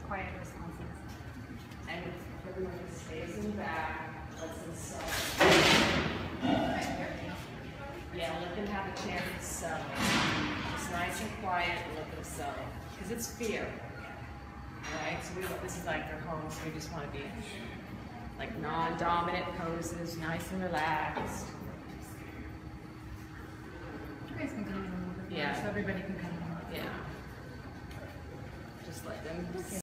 quiet responses. And everyone just stays in the back, lets them settle. Yeah, let them have a chance to settle. Just nice and quiet and let them settle. Because it's fear. Right? So this is like their home, so we just want to be like non-dominant poses, nice and relaxed. You guys can come in a little bit more, Yeah. so everybody can come in. Yeah. Just let them